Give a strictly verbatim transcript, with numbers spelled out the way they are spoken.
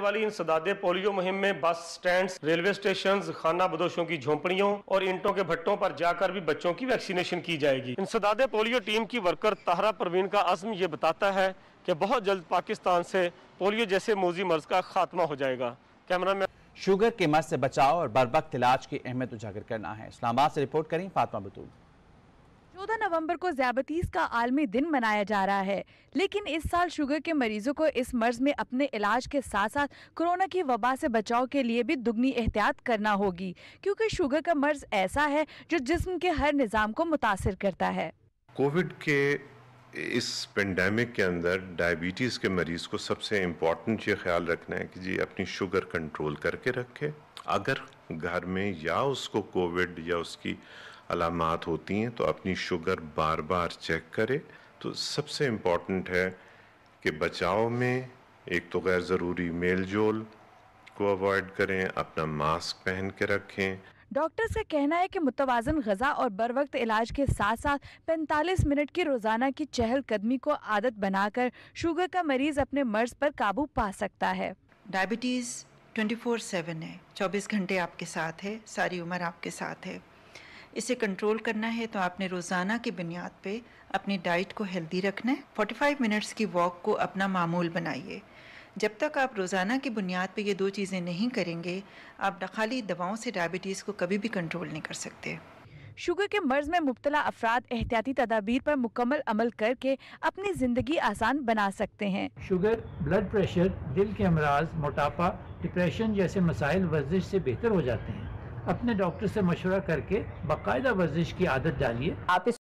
والی انسداد پولیو مہم میں بس سٹینڈز، ریلوے سٹیشنز، خانہ بدوشوں کی جھونپڑیوں اور اینٹوں کے بھٹوں پر جا کر بھی بچوں کی ویکسینیشن کی جائے گی۔ انسداد پولیو ٹیم کی ورکر طاہرہ پروین کا عزم یہ بتاتا ہے کہ بہت جلد پاکستان سے پولیو جیسے موذی مرض کا خاتمہ ہو جائے گا۔ کیمرہ میں شوگر کے مرض سے بچاؤ اور بروقت علاج کی اہمیت اجاگر کرنا ہے۔ اسلام آباد سے رپورٹ کریں فاطمہ بطول۔ چودہ نومبر کو ذیابیطیز کا عالمی دن منایا جا رہا ہے، لیکن اس سال شوگر کے مریضوں کو اس مرض میں اپنے علاج کے ساتھ ساتھ کورونا کی وبا سے بچاؤ کے لیے بھی دگنی احتیاط کرنا ہوگی، کیونکہ شوگر کا مرض ایسا ہے جو جسم کے ہر نظام کو متاثر کرتا ہے۔ کووڈ کے اس پینڈیمک کے اندر ڈائیبٹیز کے مریض کو سب سے امپورٹنٹ یہ خیال رکھنا ہے کہ جی اپنی شوگر کنٹرول کر کے رکھے۔ اگر گھر میں یا اس کو کووڈ یا اس کی علامات ہوتی ہیں تو اپنی شوگر بار بار چیک کرے۔ تو سب سے امپورٹنٹ ہے کہ بچاؤ میں ایک تو غیر ضروری میل جول کو اوائڈ کریں، اپنا ماسک پہن کے رکھیں۔ ڈاکٹرز کا کہنا ہے کہ متوازن غذا اور بر وقت علاج کے ساتھ ساتھ پینتالیس منٹ کی روزانہ کی چہل قدمی کو عادت بنا کر شوگر کا مریض اپنے مرض پر قابو پا سکتا ہے۔ ڈائبٹیز ٹوئنٹی فور سیون ہے، چوبیس گھنٹے آپ کے ساتھ ہے، ساری عمر آپ کے ساتھ ہے۔ اسے کنٹرول کرنا ہے تو آپ نے روزانہ کی بنیاد پہ اپنی ڈائٹ کو ہیلدی رکھنا ہے۔ فورٹی فائیو منٹس کی واک کو اپنا معمول بنائیے۔ جب تک آپ روزانہ کی بنیاد پہ یہ دو چیزیں نہیں کریں گے، آپ خالی دواؤں سے ڈائبٹیز کو کبھی بھی کنٹرول نہیں کر سکتے۔ شوگر کے مرض میں مبتلا افراد احتیاطی تدابیر پر مکمل عمل کر کے اپنی زندگی آسان بنا سکتے ہیں۔ شوگر، بلڈ پریشر، دل کے امراض، موٹاپا، ڈپریشن جیسے مسائل ورزش سے بہتر ہو جاتے ہیں۔ اپنے ڈاکٹر سے مشورہ کر کے باقاعدہ ورزش کی عادت ڈالیے۔ آپ